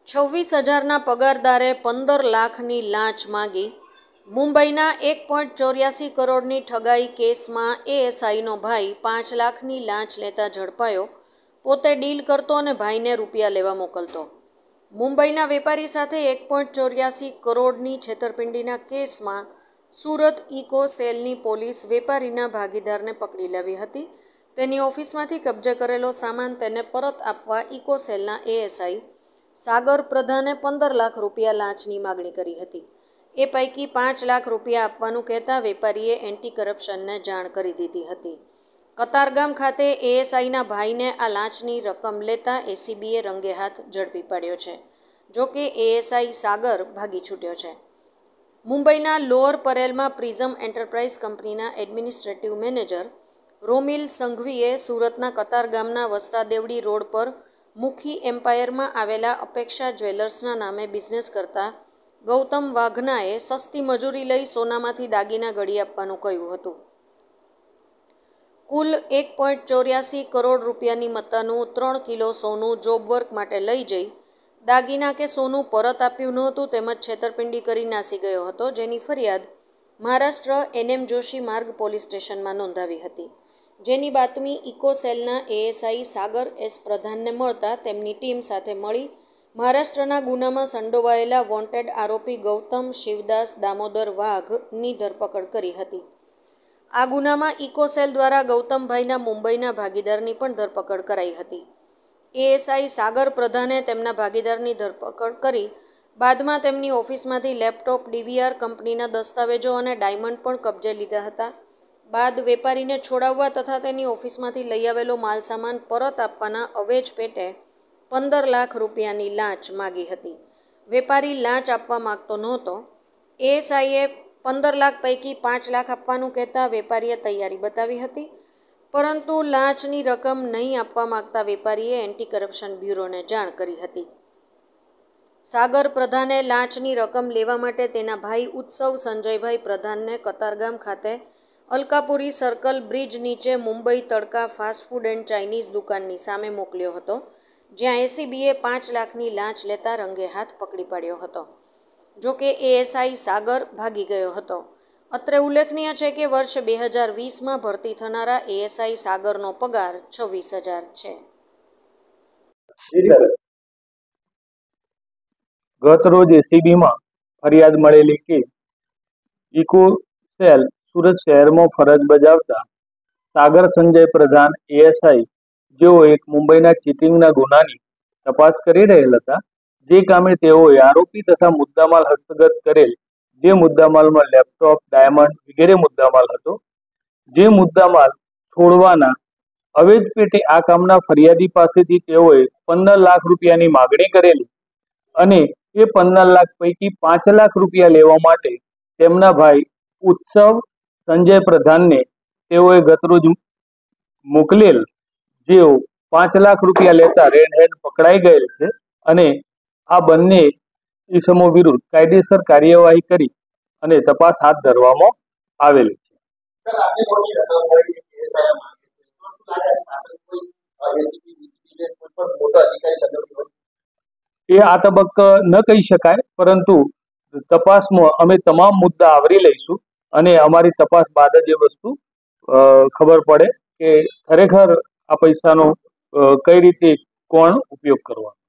26,000ના પગારદારે 15 લાખની લાંચ માગી। મુંબઈના 1.84 કરોડની ઠગાઈ કેસમાં એએસઆઈનો ભાઈ 5 લાખની લાંચ લેતા ઝડપાયો। પોતે ડીલ કરતો અને ભાઈને રૂપિયા લેવા મોકલતો। મુંબઈના વેપારી સાથે 1.84 કરોડની છેતરપિંડીના કેસમાં સુરત ઇકો સેલની પોલીસ વેપારીના ભાગીદારને પકડી લાવી હતી। તેની ઓફિસમાંથી કબજે કરેલો સામાન તેને પરત આપવા ઇકો સેલના એએસઆઈ સાગર પ્રધાને 15 લાખ રૂપિયા લાંચની માગણી કરી હતી। એ પૈકી 5 લાખ રૂપિયા આપવાનું કહેતા વેપારીએ એન્ટી કરપ્શનને જાણ કરી દીધી હતી। કતારગામ ખાતે એએસઆઈના ભાઈને આ લાંચની રકમ લેતા એસીબીએ રંગે હાથ ઝડપી પાડ્યો છે। જો કે એએસઆઈ સાગર ભાગી છૂટ્યો છે। મુંબઈના લોઅર પરેલમાં પ્રિઝમ એન્ટરપ્રાઇઝ કંપનીના એડમિનિસ્ટ્રેટિવ મેનેજર રોમિલ સંઘવીએ સુરતના કતારગામના વસ્તા દેવડી રોડ પર મુખી એમ્પાયરમાં આવેલા અપેક્ષા જ્વેલર્સના નામે બિઝનેસ કરતા ગૌતમ વાઘનાએ સસ્તી મજૂરી લઈ સોનામાંથી દાગીના ઘડી આપવાનું કહ્યું હતું। કુલ 1.84 કરોડ રૂપિયાની મત્તાનું 3 કિલો સોનું જોબ વર્ક માટે લઈ જઈ દાગીના કે સોનું પરત આપ્યું નહોતું તેમજ છેતરપિંડી કરી નાસી ગયો હતો, જેની ફરિયાદ મહારાષ્ટ્ર એનએમ જોશી માર્ગ પોલીસ સ્ટેશનમાં નોંધાવી હતી। જેની બાતમી ઇકો સેલના એએસઆઈ સાગર એસ પ્રધાનને મળતા તેમની ટીમ સાથે મળી મહારાષ્ટ્રના ગુનામાં સંડોવાયેલા વોન્ટેડ આરોપી ગૌતમ શિવદાસ દામોદર વાઘની ધરપકડ કરી હતી। આ ગુનામાં ઇકો સેલ દ્વારા ગૌતમભાઈના મુંબઈના ભાગીદારની પણ ધરપકડ કરાઈ હતી। એએસઆઈ સાગર પ્રધાને તેમના ભાગીદારની ધરપકડ કરી બાદમાં તેમની ઓફિસમાંથી લેપટોપ, ડીવીઆર, કંપનીના દસ્તાવેજો અને ડાયમંડ પણ કબજે લીધા હતા। બાદ વેપારીને છોડાવવા તથા તેની ઓફિસમાંથી લઈ આવેલો માલસામાન પરત આપવાના અવેજ પેટે 15 લાખ રૂપિયાની લાંચ માગી હતી। વેપારી લાંચ આપવા માગતો નહોતો। એએસઆઈએ 15 લાખ પૈકી 5 લાખ આપવાનું કહેતા વેપારીએ તૈયારી બતાવી હતી, પરંતુ લાંચની રકમ નહીં આપવા માગતા વેપારીએ એન્ટી કરપ્શન બ્યુરોને જાણ કરી હતી। સાગર પ્રધાને લાંચની રકમ લેવા માટે તેના ભાઈ ઉત્સવ સંજયભાઈ પ્રધાનને કતારગામ ખાતે અલકાપુરી સર્કલ બ્રિજ નીચે મુંબઈ તડકા ફાસ્ટ ફૂડ એન્ડ ચાઇનીઝ દુકાનની સામે મોકલ્યો હતો, જ્યાં એસીબીએ 5 લાખની લાંચ લેતા રંગે હાથ પકડી પાડ્યો હતો। જો કે એએસઆઈ સાગર ભાગી ગયો હતો। અત્રે ઉલ્લેખનીય છે કે વર્ષ 2020માં ભરતી થનારા એએસઆઈ સાગરનો પગાર 26,000 છે। ગત રોજ એસીબીમાં ફરિયાદ મળેલી કે ઇકો સેલ સુરત શહેરમાં ફરજ બજાવતા સાગર સંજય પ્રધાન એએસઆઈ, જેઓ એક મુંબઈના ચીટિંગના ગુનાની તપાસ કરી રહેલ હતા, જે કામે તેઓએ આરોપી તથા મુદ્દામાલ હસ્તગત કરેલ, જે મુદ્દામાલમાં લેપટોપ, ડાયમંડ વગેરે મુદ્દામાલ હતો, જે મુદ્દામાલ છોડવાના અવેજ પેટે આ કામના ફરિયાદી પાસેથી તેઓએ 15 લાખ રૂપિયાની માગણી કરેલી અને એ 15 લાખ પૈકી 5 લાખ રૂપિયા લેવા માટે તેમના ભાઈ ઉત્સવ સંજય પ્રધાનને તેઓએ ગતરોજ મોકલેલ, જેઓ 5 લાખ રૂપિયા લેતા રેડ હેન્ડ પકડાઈ ગયેલ છે અને આ બંને ઇસમો વિરુદ્ધ કાયદેસર કાર્યવાહી કરી અને તપાસ હાથ ધરવામાં આવેલી છે। એ આ તબક્કે ન કહી શકાય, પરંતુ તપાસમાં અમે તમામ મુદ્દા આવરી લઈશું અને અમારી તપાસ બાદ જ એ વસ્તુ ખબર પડે કે ખરેખર આ પૈસાનો કઈ રીતે કોણ ઉપયોગ કરવાનો।